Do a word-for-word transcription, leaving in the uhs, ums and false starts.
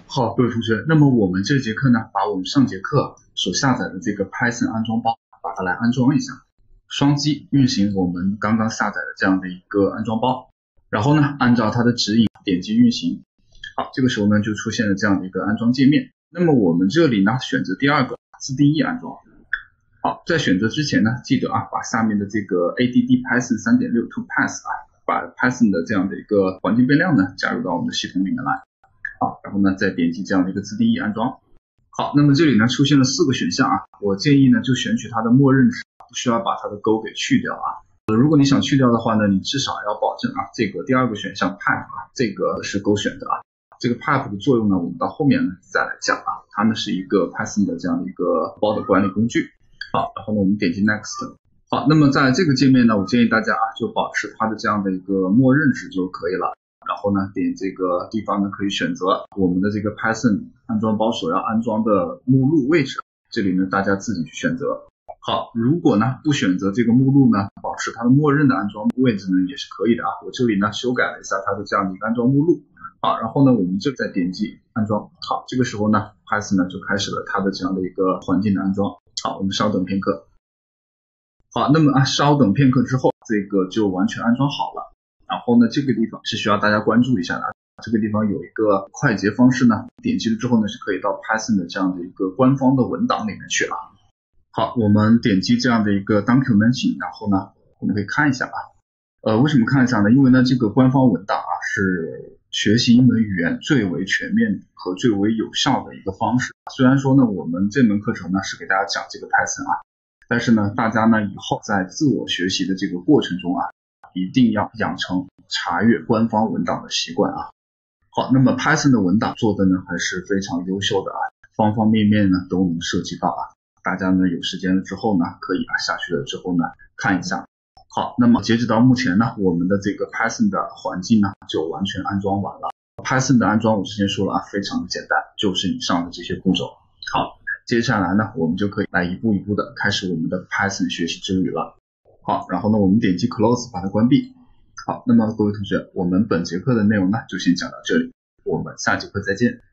好，各位同学，那么我们这节课呢，把我们上节课所下载的这个 Python 安装包，把它来安装一下。双击运行我们刚刚下载的这样的一个安装包，然后呢，按照它的指引点击运行。好，这个时候呢，就出现了这样的一个安装界面。那么我们这里呢，选择第二个自定义安装。好，在选择之前呢，记得啊，把下面的这个 add python 三点六 to pass 啊，把 Python 的这样的一个环境变量呢，加入到我们的系统里面来。好，然后呢，再点击这样的一个自定义安装。好，那么这里呢出现了四个选项啊，我建议呢就选取它的默认值，不需要把它的勾给去掉啊。呃，如果你想去掉的话呢，你至少要保证啊，这个第二个选项 pipe 啊，这个是勾选的啊。这个 pipe 的作用呢，我们到后面呢再来讲啊，它呢是一个 Python 的这样的一个包的管理工具。好，然后呢我们点击 next。好，那么在这个界面呢，我建议大家啊就保持它的这样的一个默认值就可以了。然后呢，点这个地方呢，可以选择我们的这个 Python 安装包所要安装的目录位置。这里呢，大家自己去选择。好，如果呢不选择这个目录呢，保持它的默认的安装位置呢也是可以的啊。我这里呢修改了一下它的这样的一个安装目录。好，然后呢，我们这再点击安装。好，这个时候呢 ，Python 呢就开始了它的这样的一个环境的安装。好，我们稍等片刻。好，那么啊，稍等片刻之后，这个就完全安装好了。然后呢，这个地方是需要大家关注一下的。这个地方有一个快捷方式呢，点击了之后呢，是可以到 Python 的这样的一个官方的文档里面去啊。好，我们点击这样的一个 documentation， 然后呢，我们可以看一下啊。呃，为什么看一下呢？因为呢，这个官方文档啊，是学习一门语言最为全面和最为有效的一个方式。虽然说呢，我们这门课程呢是给大家讲这个 Python 啊，但是呢，大家呢以后在自我学习的这个过程中啊，一定要养成查阅官方文档的习惯啊。好，那么 Python 的文档做的呢还是非常优秀的啊，方方面面呢都能涉及到啊。大家呢有时间了之后呢，可以啊下去了之后呢看一下。好，那么截止到目前呢，我们的这个 Python 的环境呢就完全安装完了。Python 的安装我之前说了啊，非常的简单，就是以上的这些步骤。好，接下来呢，我们就可以来一步一步的开始我们的 Python 学习之旅了。好，然后呢，我们点击 Close 把它关闭。好，那么各位同学，我们本节课的内容呢就先讲到这里，我们下节课再见。